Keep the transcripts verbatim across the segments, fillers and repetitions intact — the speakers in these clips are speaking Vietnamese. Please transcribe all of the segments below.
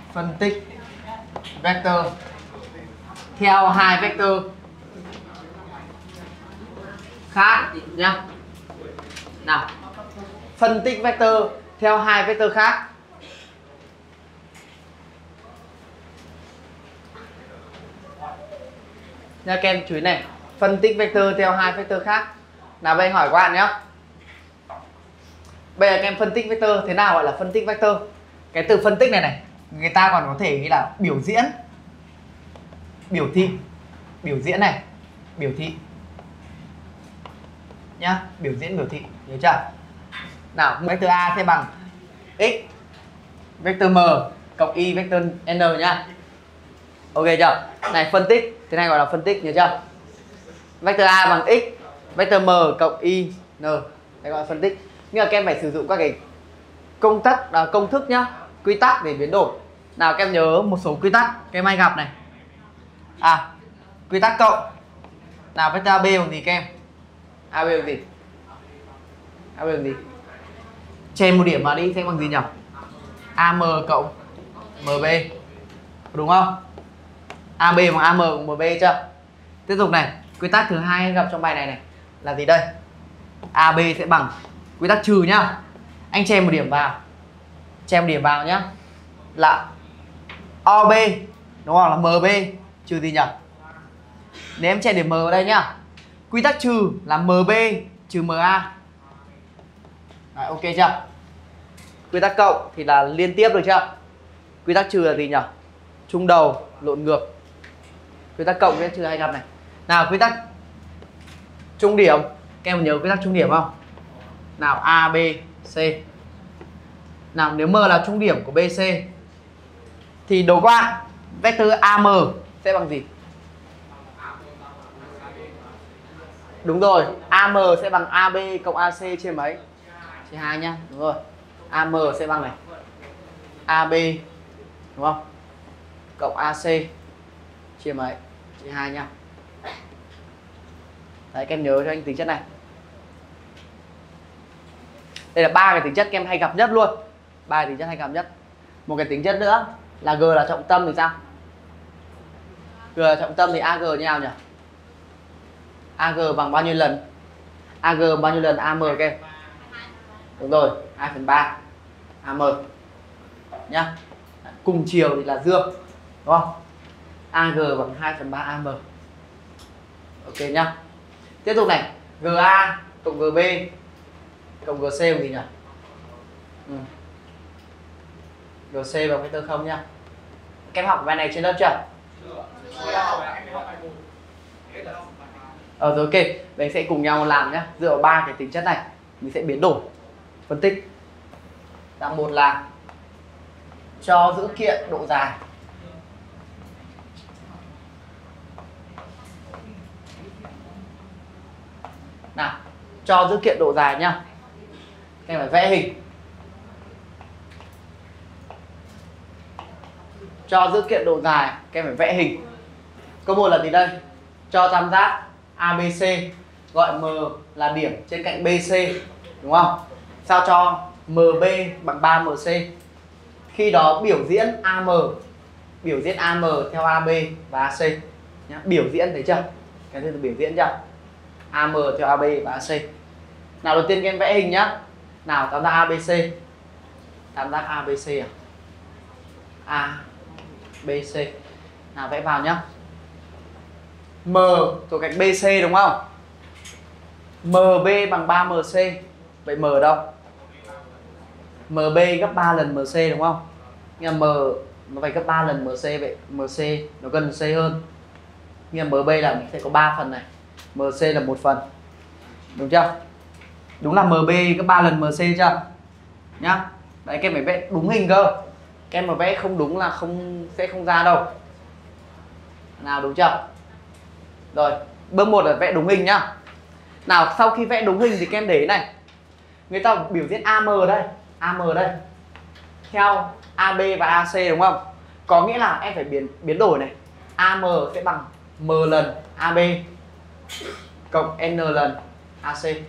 phân tích vector theo hai vector khác nhá. Nào, phân tích vector theo hai vector khác. Nha các em chú ý này, phân tích vector theo hai vector khác. Nào bây giờ hỏi các bạn nhé. Bây giờ các em phân tích vector, thế nào gọi là phân tích vector? Cái từ phân tích này này, người ta còn có thể nghĩ là biểu diễn, biểu thị, biểu diễn này, biểu thị nhá, biểu diễn biểu thị, nhớ chưa? Nào, vector A sẽ bằng x vector m cộng y vector n nhá. Ok chưa? Này phân tích, thế này gọi là phân tích, nhớ chưa? Vector A bằng x vector m cộng y n, đây gọi là phân tích. Nhưng mà các em phải sử dụng các cái công tắc, à, công thức nhá, quy tắc để biến đổi. Nào các em nhớ một số quy tắc các em hay gặp này. À, quy tắc cộng. Nào vector a bê bằng gì các em? a bê bằng gì? a bê bằng gì? Chèn một điểm vào đi sẽ bằng gì nhỉ? am cộng mb, đúng không? ab bằng am cộng mb chưa? Tiếp tục này, quy tắc thứ hai gặp trong bài này này là gì đây? ab sẽ bằng quy tắc trừ nhá. Anh chèn một điểm vào, chèn một điểm vào nhá, là o bê, đúng không? Là mb trừ gì nhỉ? Nếu em chèn điểm m vào đây nhá, quy tắc trừ là mb trừ ma. Đấy, ok chưa? Quy tắc cộng thì là liên tiếp, được chưa? Quy tắc trừ là gì nhỉ? Chung đầu lộn ngược. Quy tắc cộng với trừ hay gặp này. Nào quy tắc trung điểm, các em nhớ quy tắc trung điểm không? Nào a bê xê. Nào nếu m là trung điểm của bê xê thì đố các bạn vector am sẽ bằng gì? Đúng rồi, am sẽ bằng ab cộng ac chia mấy? Chia hai nhá, đúng rồi. Am sẽ bằng này ab, đúng không? Cộng ac chia mấy? Chia hai nhá. Đấy, các em nhớ cho anh tính chất này. Đây là ba cái tính chất các em hay gặp nhất luôn. Ba tính chất hay gặp nhất. Một cái tính chất nữa là g là trọng tâm thì sao? G là trọng tâm thì ag như nào nhỉ? Ag bằng bao nhiêu lần? Ag bao nhiêu lần am các em? Đúng rồi, hai phần ba am nhá. Cùng chiều thì là dương, đúng không? Ag bằng hai phần ba am. Ok nhá. Tiếp tục này, ga cộng gb cộng gc bằng gì nhỉ? Ừ. gc bằng vectơ không nhá. Các em học bài này trên lớp chưa? Ờ rồi, ok, mình sẽ cùng nhau làm nhá. Dựa vào ba cái tính chất này mình sẽ biến đổi, phân tích. Dạng một là cho dữ kiện độ dài. Nào, cho dữ kiện độ dài nhá. Các em phải vẽ hình. Cho dữ kiện độ dài, các em phải vẽ hình. Câu một là gì đây? Cho tam giác a bê xê, gọi M là điểm trên cạnh bê xê, đúng không? Sao cho em bê bằng ba em xê. Khi đó biểu diễn a em, biểu diễn a em theo a bê và a xê nhá. Biểu diễn, thấy chưa? Cái thứ biểu diễn chưa? a em theo a bê và a xê. Nào đầu tiên các em vẽ hình nhá. Nào tam giác a bê xê. Tam giác a bê xê à? a bê xê. Nào vẽ vào nhá. M thuộc cạnh bê xê, đúng không? em bê bằng ba em xê. Vậy M ở đâu? em bê gấp ba lần em xê, đúng không? Nhưng mà M nó phải gấp ba lần em xê, vậy em xê nó gần C hơn. Nhưng mà em bê là mình sẽ có ba phần này, em xê là một phần. Đúng chưa? Đúng là em bê gấp ba lần em xê chưa? Nhá. Đấy, các em phải vẽ đúng hình cơ. Các em mà vẽ không đúng là không sẽ không ra đâu. Nào đúng chưa? Rồi, bước một là vẽ đúng hình nhá. Nào, sau khi vẽ đúng hình thì các em để ý này. Người ta biểu diễn a em ở đây, a em ở đây theo a bê và a xê, đúng không? Có nghĩa là em phải biến biến đổi này. a em sẽ bằng M lần a bê cộng N lần a xê.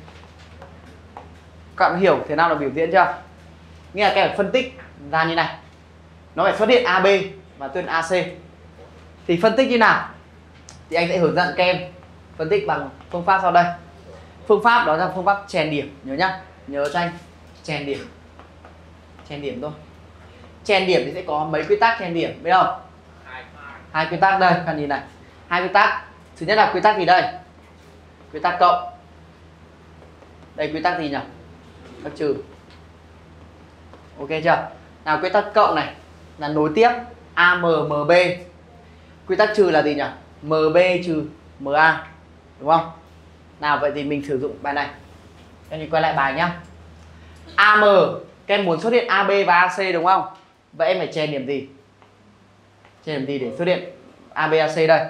Các bạn hiểu thế nào là biểu diễn chưa? Nghĩa là các em phân tích ra như này. nó phải xuất hiện a bê và xuất hiện a xê. Thì phân tích như nào? Thì anh sẽ hướng dẫn các em phân tích bằng phương pháp sau đây. Phương pháp đó là phương pháp chèn điểm, nhớ nhá. Nhớ cho anh, chèn điểm. Chèn điểm thôi. Chèn điểm thì sẽ có mấy quy tắc chèn điểm, biết không? Hai quy tắc đây, các nhìn này. Hai quy tắc. Thứ nhất là quy tắc gì đây? Quy tắc cộng. Đây quy tắc gì nhỉ? Quy tắc trừ. Ok chưa? Nào quy tắc cộng này là nối tiếp a em em bê. Quy tắc trừ là gì nhỉ? em bê trừ em a. Đúng không? Nào vậy thì mình sử dụng bài này. Các em quay lại bài nhá. a em, các em muốn xuất hiện a bê và a xê đúng không? Vậy em phải chèn điểm gì? Chèn điểm gì để xuất hiện a bê, a xê đây?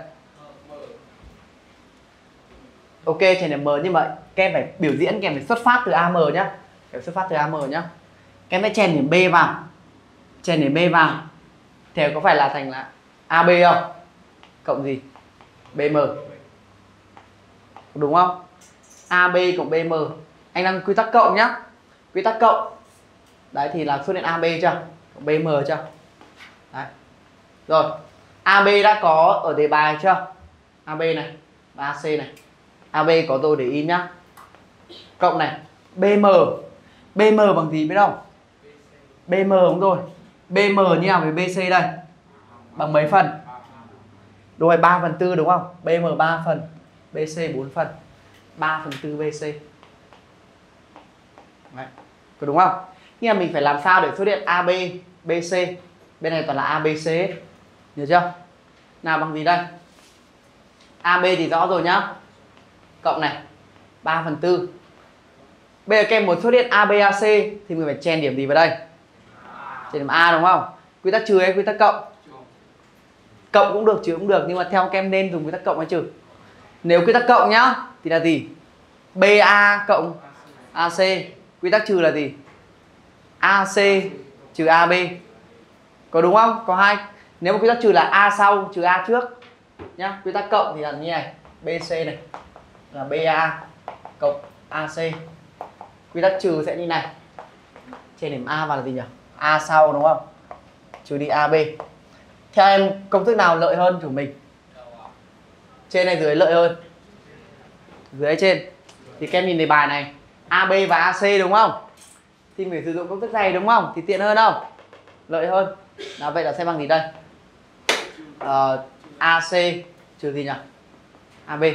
Ok, chèn điểm M, nhưng mà các em phải biểu diễn, các em phải xuất phát từ a em nhá. Các em xuất phát từ a em nhá. Các em phải chèn điểm B vào. Chèn điểm B vào thì có phải là thành là a bê không? Cộng gì? bê em. Đúng không? a bê cộng bê em. Anh đang quy tắc cộng nhá. Quy tắc cộng. Đấy thì là xuất hiện a bê chưa? Cộng bê em chưa? Đấy. Rồi, a bê đã có ở đề bài chưa? a bê này và a xê này. a bê có rồi để in nhá. Cộng này, bê em. bê em bằng gì biết không? bê em đúng rồi. bê em như nào với bê xê đây? Bằng mấy phần? Rồi ba phần tư đúng không? bê em ba phần, bê xê bốn phần. ba phần tư bê xê. Đấy. Có đúng không? Nhưng mà mình phải làm sao để xuất hiện a bê, bê xê. Bên này toàn là a bê xê hết. Nhớ chưa? Nào bằng gì đây? a bê thì rõ rồi nhá. Cộng này, ba phần tư. Bây giờ các em muốn xuất hiện a bê, a xê thì mình phải chèn điểm gì vào đây? Chèn điểm A đúng không? Quy tắc trừ hay quy tắc cộng? Cộng cũng được, trừ cũng được, nhưng mà theo các em nên dùng quy tắc cộng hay trừ? Nếu quy tắc cộng nhá thì là gì? bê a cộng a xê. Quy tắc trừ là gì? a xê trừ a bê. Có đúng không? Có hai. Nếu mà quy tắc trừ là A sau trừ A trước nhá. Quy tắc cộng thì là như này, bê xê này là bê a cộng a xê. Quy tắc trừ sẽ như này. Trên điểm A vào là gì nhỉ? A sau đúng không? Trừ đi a bê. Theo em công thức nào lợi hơn của mình? Trên hay dưới lợi hơn? Dưới hay trên? Thì các em nhìn đề bài này, a bê và a xê đúng không? Thì mình sử dụng công thức này đúng không? Thì tiện hơn không? Lợi hơn. Nào vậy là sẽ bằng gì đây? Uh, a xê trừ gì nhỉ? a bê.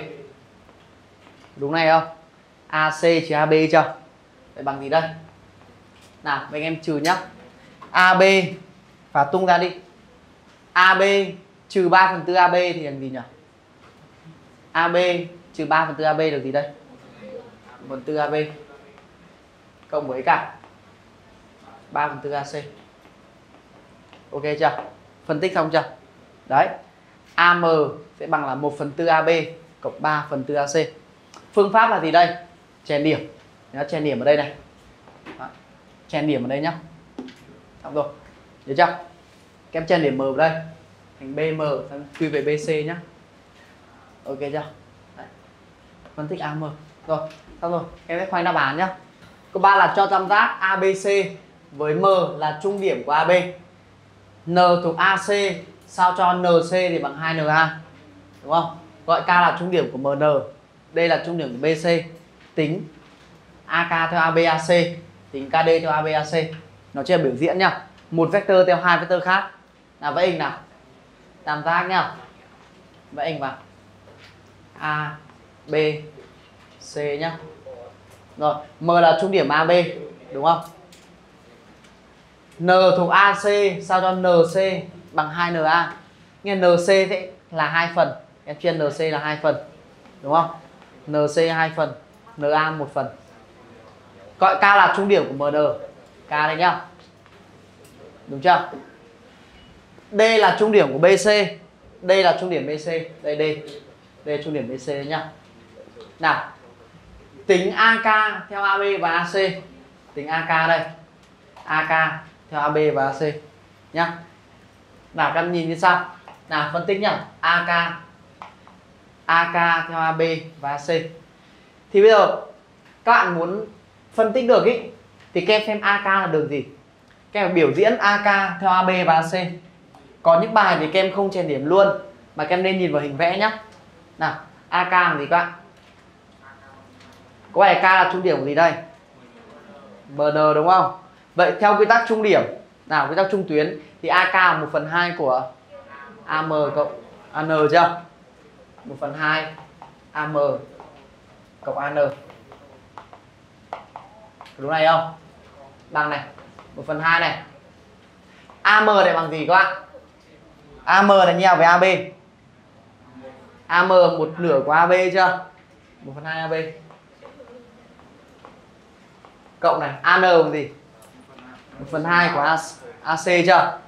Đúng này không? a xê trừ a bê chưa? Vậy bằng gì đây? Nào, mấy anh em trừ nhá. a bê và tung ra đi. a bê trừ ba phần tư a bê thì bằng gì nhỉ? a bê trừ ba phần tư a bê được gì đây? một phần tư a bê cộng với cả ba phần tư a xê. Ok chưa? Phân tích xong chưa? Đấy. a em sẽ bằng là một phần tư a bê cộng ba phần tư a xê. Phương pháp là gì đây? Chèn điểm. Nhớ chèn điểm ở đây này. Đó. Chèn điểm ở đây nhá. Xong rồi. Nhớ chưa? Các em chèn điểm M ở đây thành bê em sang quy về bê xê nhá. Ok chưa? Đấy. Phân tích a em. Rồi, xong rồi. Em sẽ khoanh đáp án nhá. Câu ba là cho tam giác a bê xê với M là trung điểm của a bê. N thuộc a xê sao cho en xê thì bằng hai en a. Đúng không? Gọi K là trung điểm của em en. Đây là trung điểm của bê xê. Tính a ca theo a bê, a xê, tính ca đê theo a bê, a xê. Nó chỉ là biểu diễn nhá. Một vector theo hai vector khác. Nào vẽ hình nào. Tam giác nhá. Vẽ hình vào. A, B, C nhá. Rồi, M là trung điểm a bê, đúng không? N thuộc a xê sao cho en xê bằng hai en a. Nhưng en xê sẽ là hai phần. Em chia en xê là hai phần. Đúng không? en xê hai phần, en a một phần. Gọi K là trung điểm của em en. K đây nhá. Đúng chưa? D là trung điểm của bê xê. Đây là trung điểm bê xê. Đây D. Đây là trung điểm bê xê nhá. Nào. Tính a ca theo a bê và a xê. Tính a ca đây. a ca theo a bê và a xê nhá. Nào các em nhìn như sao? Nào phân tích nhá. a ca a ca theo a bê và a xê. Thì bây giờ các bạn muốn phân tích được ý thì các em xem a ca là đường gì? Các Các em biểu diễn a ca theo a bê và a xê. Có những bài thì các em không chèn điểm luôn mà các em nên nhìn vào hình vẽ nhé. Nào, a ca là gì các bạn? Có bài K là trung điểm của gì đây? em en đúng không? Vậy theo quy tắc trung điểm, nào quy tắc trung tuyến thì a ca là một phần hai của a em cộng a en chưa? một phần hai a em cộng a en. Đúng này không? Bằng này, một phần hai này. a em này bằng gì các bạn? a em là nhau với a bê. a em một nửa của a bê chưa? một phần hai a bê. Cộng này, a en bằng gì? một phần hai của a xê chưa?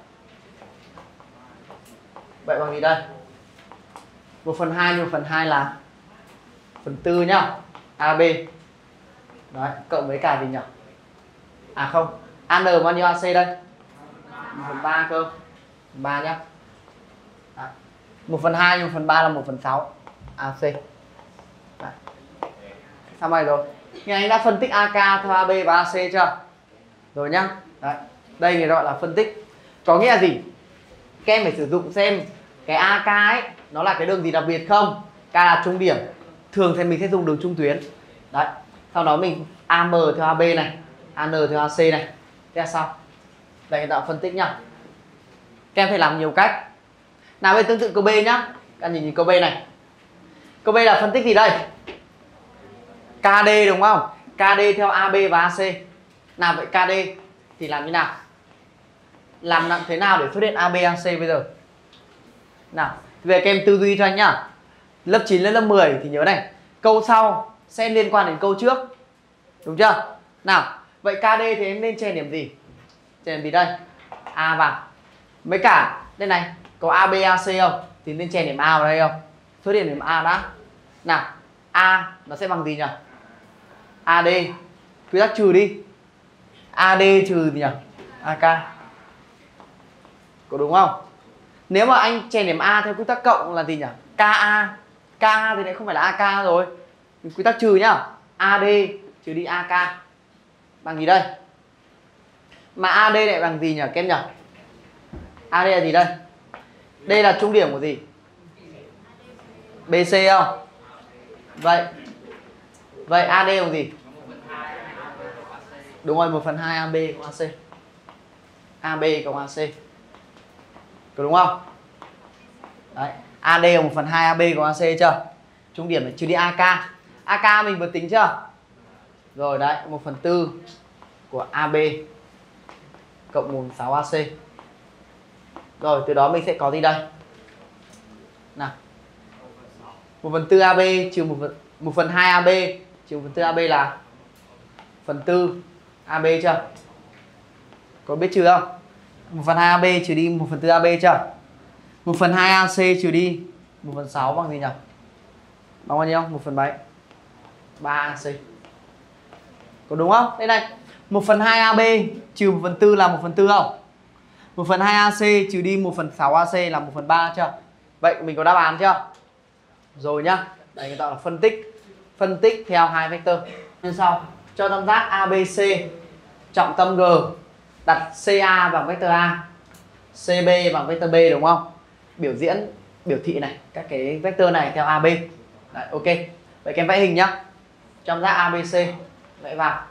Vậy bằng gì đây? một phần hai nhưng một phần hai là phần tư nhá. a bê. Đấy, cộng với cả gì nhỉ? À không, a en bao nhiêu a xê đây? một phần ba cơ. ba nhá. Đấy. một phần hai nhưng một phần ba là một phần sáu a xê. Đấy. Xong rồi rồi. Nghe anh đã phân tích a ca theo a bê và a xê chưa? Rồi nhá. Đấy. Đây người gọi là phân tích. Có nghĩa là gì? Các em phải sử dụng xem cái a ca ấy nó là cái đường gì đặc biệt không? K là trung điểm. Thường thì mình sẽ dùng đường trung tuyến. Đấy. Sau đó mình a em theo a bê này, a en theo a xê này. Thế là xong. Đây người ta phân tích nhá. Các em phải làm nhiều cách. Nào bây tương tự câu B nhá. Các em nhìn nhìn câu B này. Câu B là phân tích gì đây? ca đê đúng không? ca đê theo a bê và a xê. Nào vậy ca đê thì làm như nào? Làm thế nào để xuất hiện a bê, a xê bây giờ? Nào, về các em tư duy cho anh nhá. Lớp chín lên lớp mười thì nhớ này, câu sau sẽ liên quan đến câu trước. Đúng chưa? Nào, vậy ca đê thì em nên chèn điểm gì? Chèn điểm gì đây? A vào. Mấy cả, đây này, có a bê, a xê không? Thì nên chèn điểm A vào đây không? Xuất hiện điểm A đã. Nào, A nó sẽ bằng gì nhỉ? a đê. Quy tắc trừ đi. a đê trừ gì nhỉ? a ca. Có đúng không? Nếu mà anh chèn điểm A theo quy tắc cộng là gì nhỉ? ca a. ca a thì lại không phải là a ca rồi. Quy tắc trừ nhá. a đê trừ đi a ca. Bằng gì đây? Mà a đê lại bằng gì nhỉ các em nhỉ? a đê là gì đây? Đây là trung điểm của gì? bê xê không? Vậy Vậy a đê bằng gì? Đúng rồi, một phần hai a bê cộng a xê. a bê cộng a xê. Có đúng không? Đấy, a đê là một phần hai a bê cộng a xê chưa? Trung điểm là trừ đi a ca. a ca mình vừa tính chưa? Rồi đấy, một phần tư của a bê cộng một phần sáu a xê. Rồi từ đó mình sẽ có gì đây? Nào, một phần tư a bê trừ một phần hai a bê trừ một phần tư a bê là phần tư a bê chưa? Có biết trừ không? một phần hai a bê trừ đi một phần tư a bê chưa? một phần hai a xê trừ đi một phần sáu bằng gì nhỉ? Bằng bao nhiêu? một phần bảy. ba a xê. Có đúng không? Đây này, một phần hai a bê trừ một phần tư là một phần tư không? một phần hai a xê trừ đi một phần sáu a xê là một phần ba chưa? Vậy mình có đáp án chưa? Rồi nhá. Đây người ta là phân tích. Phân tích theo hai vectơ. Như sau, cho tam giác a bê xê trọng tâm G, đặt xê a bằng vectơ A, xê bê bằng vectơ B đúng không? Biểu diễn, biểu thị này, các cái vectơ này theo a bê. Đấy, ok. Vậy các em vẽ hình nhá. Tam giác a bê xê vẽ vào.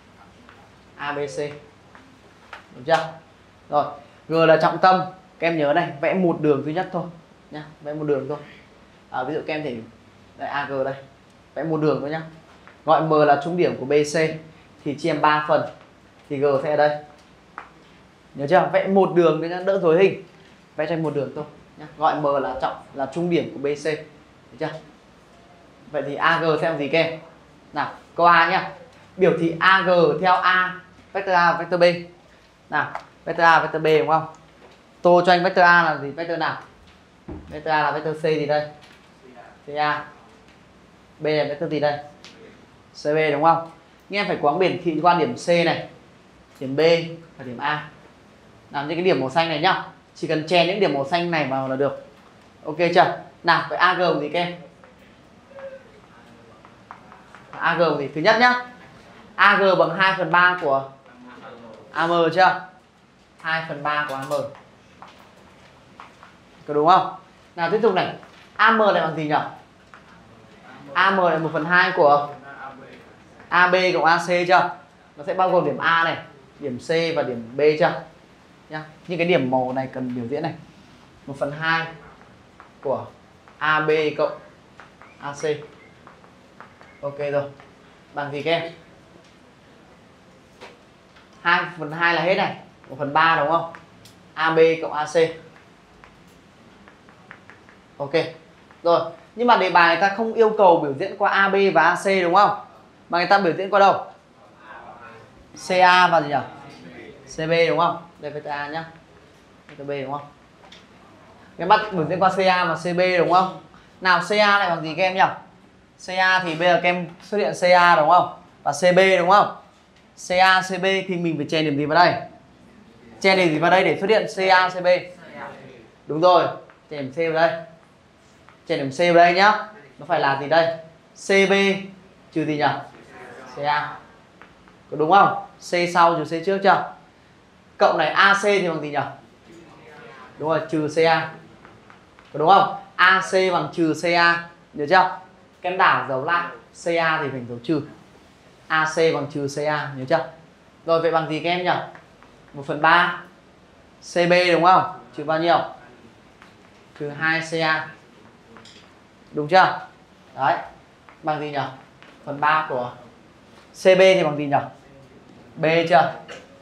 a bê xê. Đúng chưa? Rồi, G là trọng tâm. Các em nhớ này, vẽ một đường duy nhất thôi nhá, vẽ một đường thôi. À, ví dụ các em thể đây a giê đây. Vẽ một đường thôi nhá. Gọi M là trung điểm của bê xê thì chia làm ba phần thì G sẽ ở đây. Nhớ chưa? Vẽ một đường để đỡ rối hình. Vẽ cho một đường thôi nhá. Gọi M là trọng là trung điểm của bê xê. Được chưa? Vậy thì a giê sẽ làm gì các em? Nào, câu A nhá. Biểu thị a giê theo A, vectơ A, vectơ B. Nào, vectơ A, vectơ B đúng không? Tô cho anh vectơ A là gì? Vectơ nào? Vectơ A là vectơ C gì đây? ca. B là vectơ gì đây? xê bê đúng không? Nhưng em phải quán biển thị quan điểm C này, điểm B và điểm A. Làm những cái điểm màu xanh này nhá. Chỉ cần chèn những điểm màu xanh này vào là được. Ok chưa? Nào, vậy a giê là gì các em? a giê là gì? Thứ nhất nhá. a giê bằng hai phần ba của a em chưa? hai phần ba của a em. Có đúng không? Nào tiếp tục này. a em này bằng gì nhỉ? a em là một phần hai của a bê cộng a xê chưa? Nó sẽ bao gồm điểm A này, điểm C và điểm B chưa? Nhá. Những cái điểm màu này cần biểu diễn này. một phần hai của a bê cộng a xê. Ok rồi. Bằng gì các em? hai phần hai là hết này, một phần ba đúng không? a bê cộng a xê. Ok. Rồi, nhưng mà đề bài người ta không yêu cầu biểu diễn qua a bê và a xê đúng không? Mà người ta biểu diễn qua đâu? xê a và gì nhỉ? xê bê đúng không? Đây vector A nhá. Vector B đúng không? Cái bắt biểu diễn qua xê a và xê bê đúng không? Nào xê a lại bằng gì các em nhỉ? xê a thì bây giờ các em xuất hiện xê a đúng không? Và xê bê đúng không? xê a, xê bê thì mình phải chèn điểm gì vào đây? Chèn điểm gì vào đây để xuất hiện xê a, xê bê? Đúng rồi, chèn điểm C vào đây. Chèn điểm C vào đây nhá. Nó phải là gì đây? xê bê trừ gì nhỉ? xê a. Có đúng không? C sau trừ C trước chưa? Cộng này a xê thì bằng gì nhỉ? Đúng rồi, trừ xê a. Có đúng không? a xê bằng trừ xê a. Nhớ chưa? Cái đảo dấu lại xê a thì thành dấu trừ. a xê bằng trừ xê a, nhớ chưa? Rồi vậy bằng gì các em nhỉ? một phần ba xê bê đúng không? Trừ bao nhiêu? Trừ hai xê a. Đúng chưa? Đấy. Bằng gì nhỉ? Phần ba của xê bê thì bằng gì nhỉ? B chưa?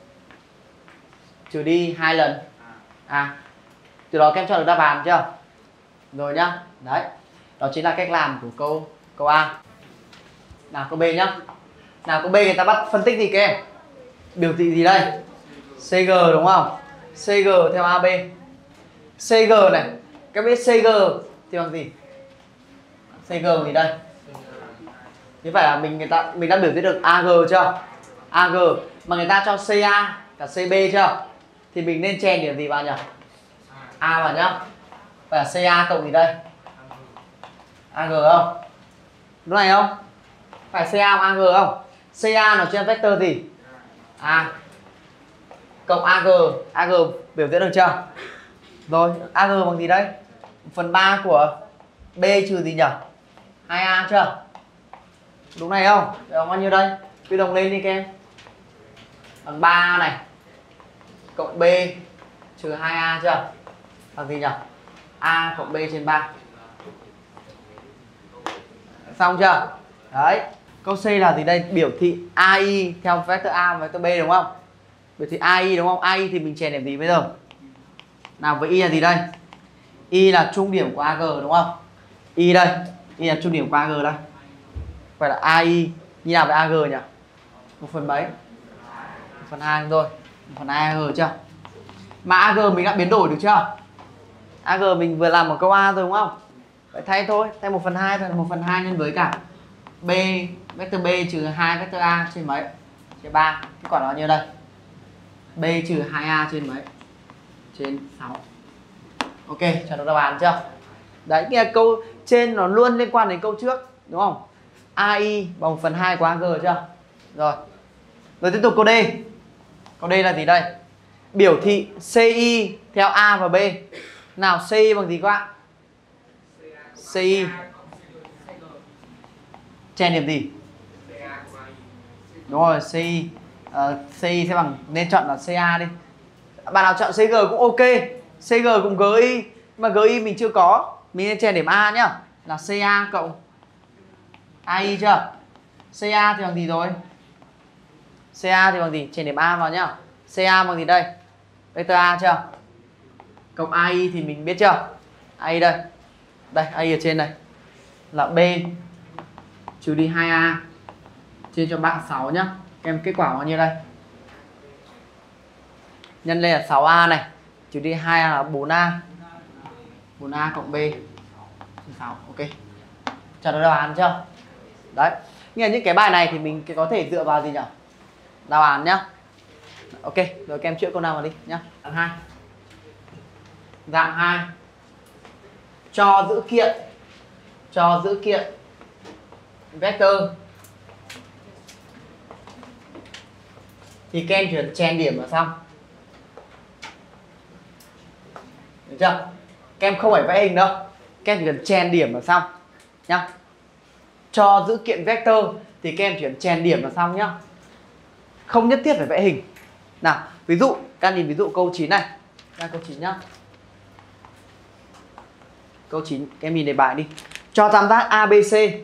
Trừ đi hai lần à. Từ đó các em chọn được đáp án chưa? Rồi nhá. Đấy. Đó chính là cách làm của câu câu A. Nào câu B nhá. Nào câu B người ta bắt phân tích gì các em? Biểu thị gì đây? xê giê đúng không? xê giê theo a bê. xê giê này, các biết xê giê thì bằng gì? xê giê gì đây? Như phải là mình người ta mình đã biểu diễn được a giê chưa? a giê mà người ta cho xê a cả xê bê chưa? Thì mình nên chèn điểm gì vào nhỉ? A vào nhá. Phải là xê a cộng gì đây? a giê không? Đúng này không? Phải xê a cộng a giê không? xê a nó trên vector gì? A cộng a giê. a giê biểu diễn được chưa? Rồi, a giê bằng gì đây? một phần ba của B trừ gì nhỉ? hai a chưa? Đúng này không? Vậy bằng bao nhiêu đây? Quy đồng lên đi các em. Bằng ba a này cộng B trừ hai a chưa? Bằng gì nhỉ? A cộng B trên ba. Xong chưa? Đấy. Câu C là gì đây? Biểu thị a i theo vector A và vector B đúng không? Biểu thị a i đúng không? a i thì mình chèn điểm gì bây giờ? Nào với y là gì đây? Y là trung điểm của a giê đúng không? Y đây. Y là trung điểm của a giê đây. Vậy là a i như nào với a giê nhỉ? Một phần mấy? Một phần hai thôi. Một phần hai a giê chưa? Mà a giê mình đã biến đổi được chưa? a giê mình vừa làm một câu A rồi đúng không? Vậy thay thôi. Thay một phần hai thôi. một phần hai nhân với cả B, vector B trừ hai vector A trên mấy? Trên ba. Kết quả nó như đây. B trừ hai a trên mấy? Trên sáu. Ok, cho nó đáp án chưa? Đấy, nghe câu trên nó luôn liên quan đến câu trước, đúng không? a i bằng một phần hai của a giê chưa? Rồi. Rồi tiếp tục câu D. Câu D là gì đây? Biểu thị xê i theo A và B. Nào xê i bằng gì các bạn? xê i chèn điểm gì? Đúng rồi, xê i uh, xê i sẽ bằng, nên chọn là xê a đi. Bạn nào chọn xê giê cũng ok. xê giê cũng giê i, nhưng mà giê i mình chưa có, mình nên chèn điểm A nhá. Là xê a cộng a i chưa? xê a thì bằng gì rồi? xê a thì bằng gì? Chèn điểm A vào nhá. xê a bằng gì đây? Vector A chưa? Cộng a i thì mình biết chưa? a i đây. Đây, a i ở trên này. Là B trừ đi hai a chia cho ba mươi sáu nhá. Các em kết quả bao nhiêu đây? Nhân lên là sáu a này, trừ đi hai a là bốn a. bốn a cộng B sáu. Ok. Trả lời đáp án chưa? Đấy. Nghĩa là những cái bài này thì mình có thể dựa vào gì nhỉ? Đáp án nhá. Ok, rồi các em chữa câu nào vào đi nhá. Dạng hai. Dạng hai. Cho dữ kiện cho dữ kiện vector thì các em chỉ chèn điểm vào xong. Được chưa? Các em không phải vẽ hình đâu, các em chỉ cần chèn điểm là xong nhá. Cho dữ kiện vector thì các em chỉ cần chèn điểm là xong nhá, không nhất thiết phải vẽ hình. Nào, ví dụ các em nhìn ví dụ câu chín này. Ra câu chín nhá. Câu chín, các em nhìn đề bài đi. Cho tam giác a bê xê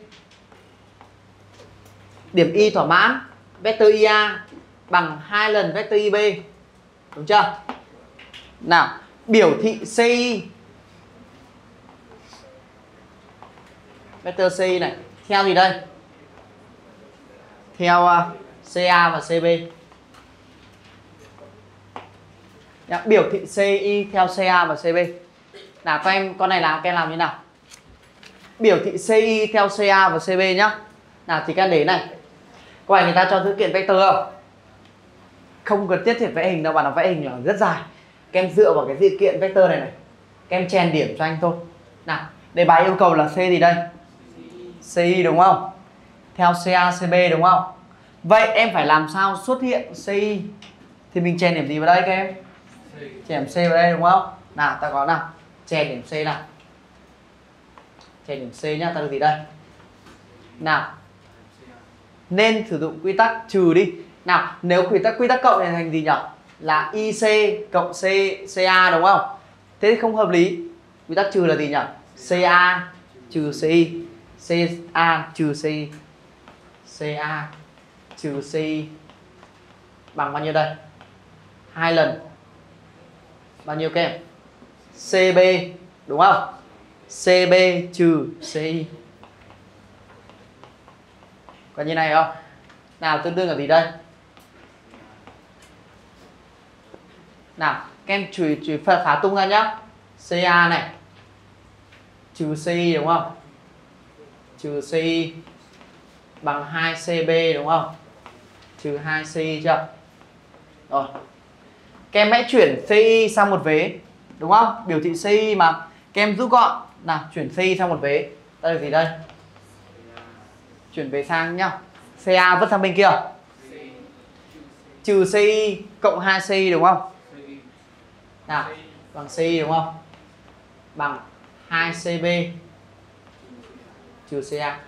điểm y thỏa mãn vector i a bằng hai lần vector i bê. Đúng chưa? Nào, biểu thị xê i vector xê i này theo gì đây? Theo uh, xê a và xê bê. Nhá, biểu thị xê i theo xê a và xê bê. Nào các em, con này làm các em làm như nào? Biểu thị xê i theo xê a và xê bê nhá. Nào thì các em để này. Có phải người ta cho dữ kiện vector không? Không cần thiết phải vẽ hình đâu, bạn nào vẽ hình là rất dài. Các em dựa vào cái dữ kiện vector này này, các em chèn điểm cho anh thôi. Nào, đề bài yêu cầu là C gì đây? xê i đúng không? Theo xê a, xê bê đúng không? Vậy em phải làm sao xuất hiện xê i? Thì mình chèn điểm gì vào đây các em? Chèn điểm C vào đây đúng không? Nào, ta có nào? Chèn điểm C nào. Chèn điểm C nhá, ta được gì đây? Nào, nên sử dụng quy tắc trừ đi. Nào, nếu quy tắc quy tắc cộng này thành gì nhỉ? Là i xê cộng C, xê a đúng không? Thế thì không hợp lý. Quy tắc trừ là gì nhỉ? xê a trừ xê i, xê a trừ xê i, xê a trừ xê i bằng bao nhiêu đây? Hai lần bao nhiêu các em? xê bê đúng không? xê bê trừ xê i. Có như này không? Nào, tương đương là gì đây? Nào, các em chú ý phá tung ra nhá. xê a này trừ xê i đúng không? Trừ xê i bằng hai xê bê đúng không? Trừ hai xê i chưa? Rồi. Các em hãy chuyển xê i sang một vế đúng không? Biểu thị xê i mà. Các em rút gọn. Nào, chuyển xê i sang một vế. Đây là gì đây? Chuyển về sang nhá. xê a vứt sang bên kia. Trừ xê i cộng hai xê i đúng không? Nào, bằng xê i đúng không? Bằng hai xê bê trừ xê a.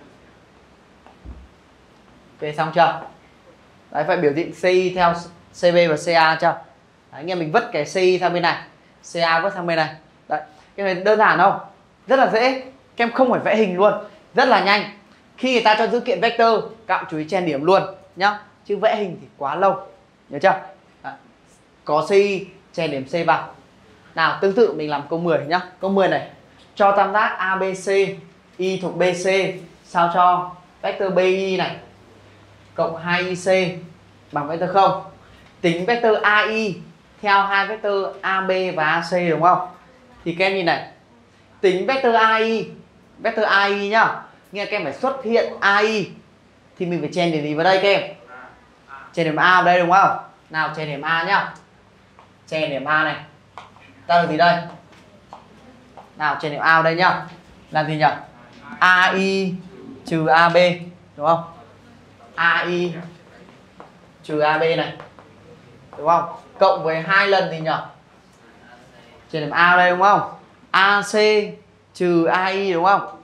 Về xong chưa? Đấy, phải biểu thị xê i theo xê bê và xê a chưa? Đấy, nghe mình vứt cái xê i sang bên này, xê a vứt sang bên này. Đấy, cái này đơn giản không? Rất là dễ. Các em không phải vẽ hình luôn, rất là nhanh. Khi người ta cho dữ kiện vector, các bạn chú ý chèn điểm luôn nhá. Chứ vẽ hình thì quá lâu. Nhớ chưa? Đấy. Có xê i, chèn điểm C vào. Nào, tương tự mình làm câu mười nhá. Câu mười này. Cho tam giác a bê xê, y thuộc bê xê, sao cho vector bê i này cộng hai i xê bằng vector không. Tính vector a i theo hai vector a bê và a xê đúng không? Thì các em nhìn này. Tính vector a i, vector a i nhá. Nghe các em phải xuất hiện a i thì mình phải chèn điểm gì vào đây các em? Chèn điểm A vào đây đúng không? Nào, chèn điểm A nhá. Chèn điểm A này. Ta được gì đây? Nào, chèn điểm A vào đây nhá. Là gì nhỉ? a i trừ a bê đúng không? a i trừ a bê này. Đúng không? Cộng với hai lần gì nhỉ? Chèn điểm A vào đây đúng không? a xê trừ a i đúng không?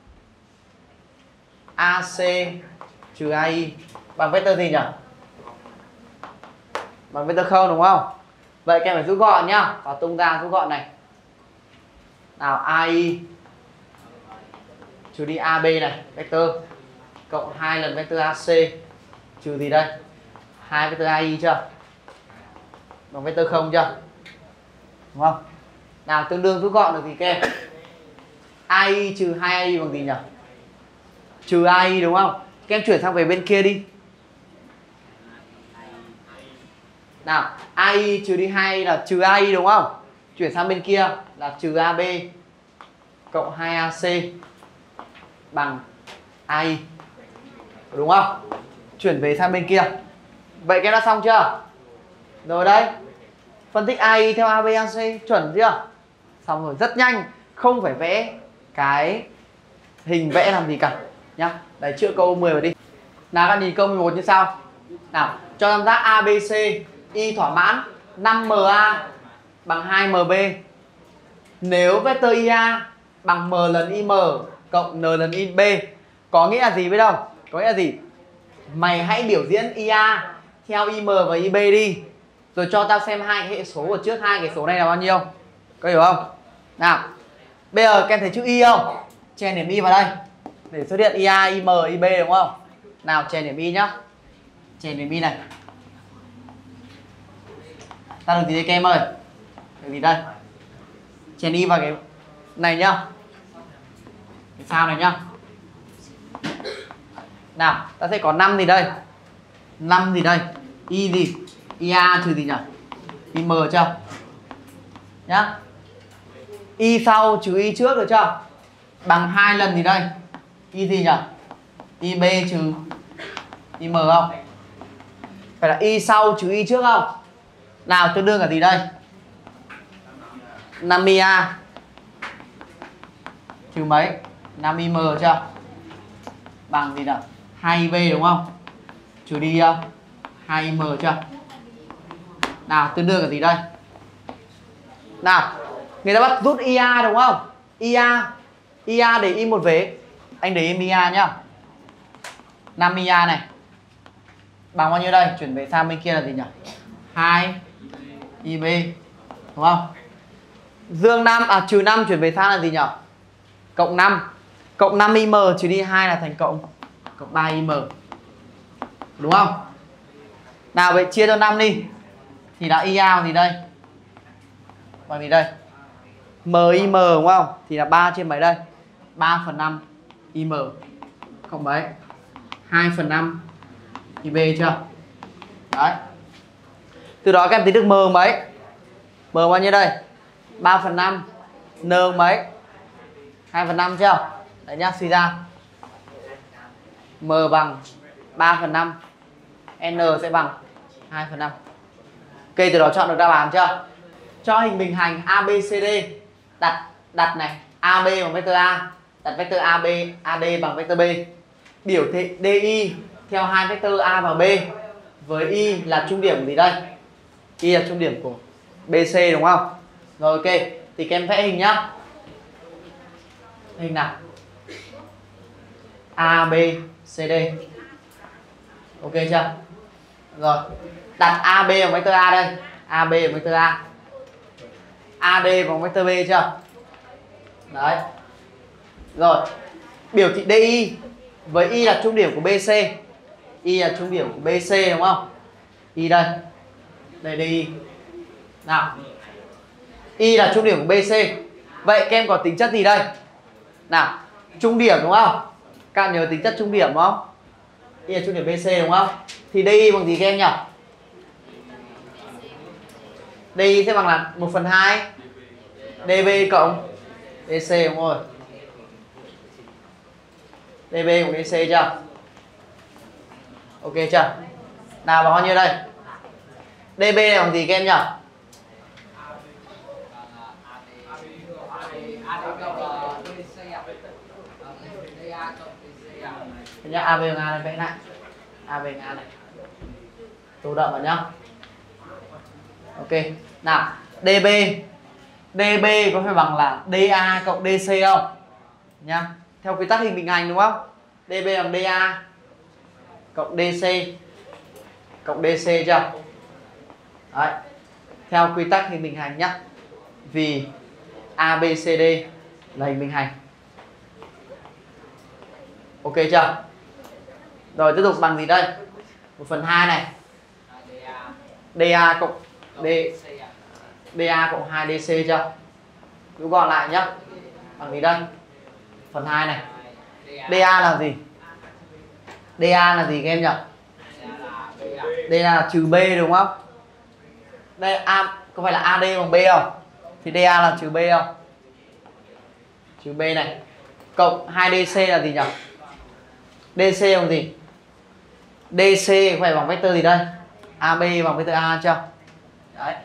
a xê trừ a i bằng vector gì nhỉ? Bằng vector không đúng không? Vậy các em phải rút gọn nhá. Và tung ra rút gọn này. Nào, a i trừ đi a bê này, vector cộng hai lần vector a xê trừ gì đây? hai vector a i chưa? Bằng vector không chưa? Đúng không? Nào, tương đương rút gọn được gì các em? a i trừ hai a i bằng gì nhỉ? Trừ a i đúng không? Các em chuyển sang về bên kia đi. Nào, a i trừ đi hai là trừ a i đúng không? Chuyển sang bên kia là trừ a bê cộng hai a xê bằng a i. Đúng không? Chuyển về sang bên kia. Vậy các em đã xong chưa? Rồi đấy. Phân tích a i theo a bê, a xê chuẩn chưa? Xong rồi, rất nhanh. Không phải vẽ cái hình vẽ làm gì cả nhá. Đấy, chữa câu mười vào đi. Nào, các nhìn câu mười một như sau. Nào, cho tam giác a bê xê y thỏa mãn năm em a bằng hai em bê Nếu vectơ i a bằng m lần im cộng n lần in b, có nghĩa là gì biết không? Có nghĩa là gì? Mày hãy biểu diễn i a theo im và ib đi, rồi cho tao xem hai cái hệ số của trước hai cái số này là bao nhiêu. Có hiểu không? Nào, bây giờ các em thấy chữ y không? Chèn điểm y vào đây để xuất hiện i a, im, ib đúng không? Nào chèn điểm y nhá. Chèn điểm y này. Ta được gì đây các em ơi? Được gì đây? Chèn y vào cái này nhá. Cái sao này nhá. Nào, ta sẽ có năm gì đây? năm gì đây? Y gì? i a trừ gì nhỉ? im chưa? Nhá. Y sau trừ y trước được chưa? Bằng hai lần gì đây? Y gì nhỉ? ib trừ im không? Phải là y sau trừ y trước không? Nào tương đương là gì đây? năm i a trừ mấy? năm im chưa? Bằng gì nào? hai i b đúng không? Trừ đi không? hai im chưa? Nào tương đương là gì đây? Nào, người ta bắt rút i a đúng không? i a i a để im một vế. Anh để im i a nhá. năm i a này bằng bao nhiêu đây? Chuyển về sang bên kia là gì nhỉ? hai i b đúng không? Dương năm à trừ năm chuyển về sang là gì nhỉ? Cộng năm. Cộng năm im trừ đi hai là thành cộng cộng ba im. Đúng không? Nào vậy chia cho năm đi. Thì là i a bằng gì đây? Bằng gì đây? M im đúng không? Thì là ba trên mấy đây? ba phần năm im cộng mấy? hai phần năm ib chưa? Đấy. Từ đó các em tính được m mấy? M bao nhiêu đây? ba phần năm. N mấy? hai phần năm chưa? Đấy nhá, suy ra m bằng ba phần năm, n sẽ bằng hai phần năm. Ok, từ đó chọn được đáp án chưa? Cho hình bình hành a bê xê đê đặt đặt này, a bê bằng vectơ A, đặt vectơ a bê, a đê bằng vectơ B. Biểu thị đê i theo hai vectơ A và B với y là trung điểm gì đây? Y là trung điểm của bê xê đúng không? Rồi ok, thì các em vẽ hình nhá. Hình nào? a bê xê đê. Ok chưa? Rồi, đặt a bê bằng vectơ A đây, a bê bằng vectơ A, a đê bằng vectơ B chưa? Đấy. Rồi, biểu thị đê i với y là trung điểm của bê xê. Y là trung điểm của bê xê đúng không? Y đây. Đây đê i. Nào. Y là trung điểm của bê xê. Vậy các em có tính chất gì đây? Nào, trung điểm đúng không? Các bạn nhớ tính chất trung điểm đúng không? Y là trung điểm bê xê đúng không? Thì đê i bằng gì các em nhỉ? đê i sẽ bằng là một phần hai đê bê cộng đê xê đúng rồi. đê bê cộng đê xê chưa? Ok chưa? Nào bằng bao nhiêu đây? đê bê này bằng gì các em nhỉ? Nhá, a bê bằng A này vẽ lại. a bê bằng A này. Tô đậm vào nhá. Ok. Nào, đê bê. đê bê có phải bằng là đê a cộng đê xê không? Nhá. Theo quy tắc hình bình hành đúng không? đê bê bằng đê a cộng đê xê cộng đê xê chưa? Đấy. Theo quy tắc hình bình hành nhá. Vì a bê xê đê là hình bình hành. Ok chưa? Rồi tiếp tục bằng gì đây? một phần hai này. đê a cộng D, đê a cộng hai đê xê chưa? Rút gọn lại nhá. Bằng gì đây? Phần hai này. đê a là gì? đê a là gì các em nhỉ? Đây là trừ B đúng không? Đây A có phải là a đê bằng B không? Thì đê a là trừ B không? Trừ B này. Cộng hai đê xê là gì nhỉ? đê xê bằng gì? đê xê phải bằng vectơ gì đây? a bê bằng vectơ A chưa? Đấy.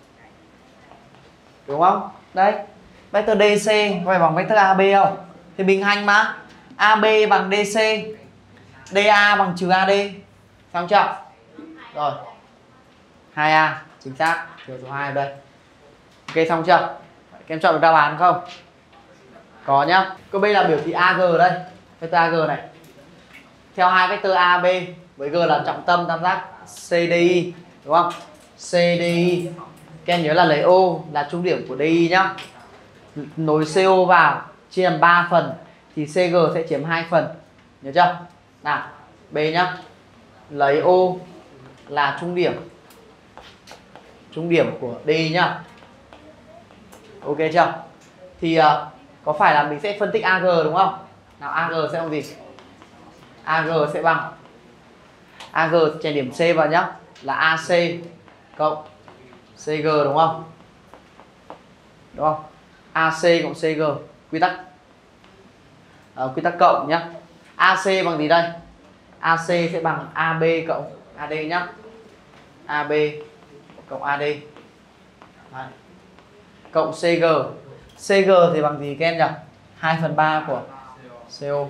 Đúng không? Đấy. Vectơ đê xê phải bằng vectơ a bê không? Thì bình hành mà. a bê bằng đê xê, đê a bằng trừ a đê. Xong chưa? Rồi. hai a chính xác. Điều số hai ở đây. Ok xong chưa? Các em chọn được đáp án không? Có nhá. Câu B là biểu thị a giê đây. Vector a giê này. Theo hai vector a bê với G là trọng tâm tam giác xê đê i, đúng không? xê đê i. Các em nhớ là lấy O là trung điểm của đê i nhá. Nối xê o vào chia làm ba phần thì xê giê sẽ chiếm hai phần. Nhớ chưa? Nào, B nhá. Lấy O là trung điểm. Trung điểm của đê i nhá. Ok chưa? Thì uh, có phải là mình sẽ phân tích a giê đúng không? Nào a giê sẽ bằng gì? a giê sẽ bằng a giê chèn điểm C vào nhá, là a xê cộng xê giê đúng không? Đúng không? a xê cộng xê giê, quy tắc à, quy tắc cộng nhá. a xê bằng gì đây? a xê sẽ bằng a bê cộng a đê nhá. a bê cộng a đê. Đấy. Cộng xê giê. xê giê thì bằng gì các em nhỉ? hai phần ba của xê o.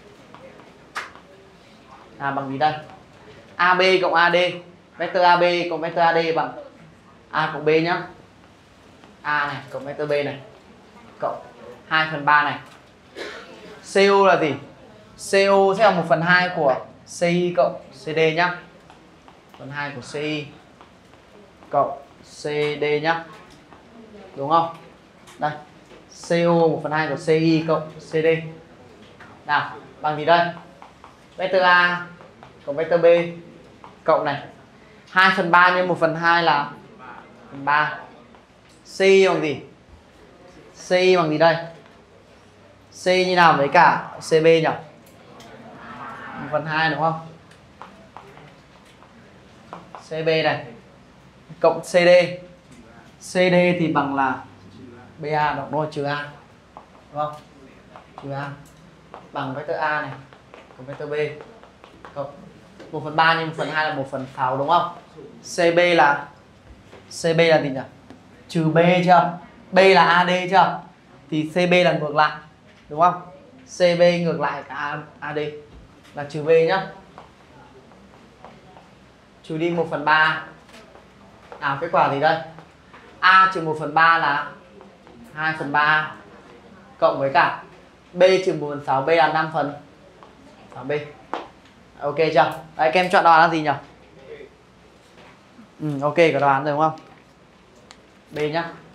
À bằng gì đây? a bê cộng a đê. Vector a bê cộng vector a đê bằng A cộng B nhá. A này cộng vector B này cộng hai phần ba này. xê o là gì? xê o sẽ là một phần hai của xê i cộng xê đê nhá. Phần hai của xê i cộng xê đê nhá. Đúng không? Đây. xê o một phần hai của xê i cộng xê đê. Nào, bằng gì đây? Vector A cộng vector B cộng này. hai phần ba nhân một phần hai là phần ba. xê i bằng gì? xê i bằng gì đây? C như nào với cả xê bê nhỉ? một phần hai đúng không? xê bê này cộng xê đê. xê đê thì bằng là bê a đúng rồi, trừ A. Đúng không? Trừ A bằng vector A này cộng vector B cộng một phần ba nhân một phần hai là một phần sáu đúng không? xê bê là xê bê là gì nhỉ? Trừ B chưa? B là a đê chưa? Thì xê bê là ngược lại. Đúng không? xê bê ngược lại cả a đê là trừ B nhá. Trừ đi một phần ba. Nào kết quả gì đây? A trừ một phần ba là hai phần ba cộng với cả B trừ một phần sáu, B là năm phần sáu B. Ok chưa? Đấy, các em chọn đáp án là gì nhỉ? Ừ, ok, có đáp án rồi đúng không? B nhá.